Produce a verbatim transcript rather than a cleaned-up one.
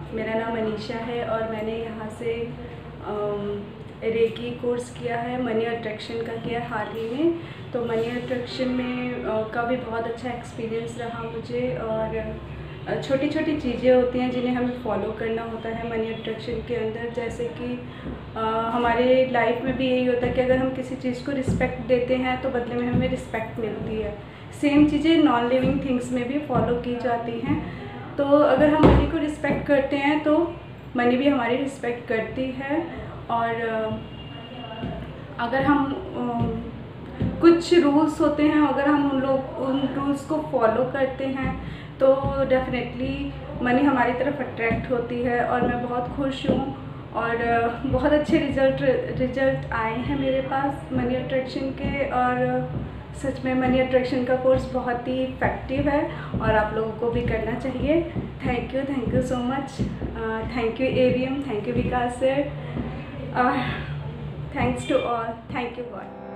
मेरा नाम अनीशा है और मैंने यहाँ से रेकी कोर्स किया है, मनी अट्रैक्शन का किया हाल ही में। तो मनी अट्रैक्शन में आ, का भी बहुत अच्छा एक्सपीरियंस रहा मुझे। और छोटी छोटी चीज़ें होती हैं जिन्हें हमें फॉलो करना होता है मनी अट्रैक्शन के अंदर। जैसे कि आ, हमारे लाइफ में भी यही होता है कि अगर हम किसी चीज़ को रिस्पेक्ट देते हैं तो बदले में हमें रिस्पेक्ट मिलती है। सेम चीज़ें नॉन लिविंग थिंग्स में भी फॉलो की जाती हैं। तो अगर हम मनी को रिस्पेक्ट करते हैं तो मनी भी हमारी रिस्पेक्ट करती है। और अगर हम कुछ रूल्स होते हैं, अगर हम उन लोग उन रूल्स को फॉलो करते हैं तो डेफिनेटली मनी हमारी तरफ अट्रैक्ट होती है। और मैं बहुत खुश हूँ और बहुत अच्छे रिजल्ट रिजल्ट आए हैं मेरे पास मनी अट्रैक्शन के। और सच में मनी अट्रैक्शन का कोर्स बहुत ही इफ़ेक्टिव है और आप लोगों को भी करना चाहिए। Thank you thank you so much. Thank you AVM, thank you Vikas sir, thanks to all, thank you God.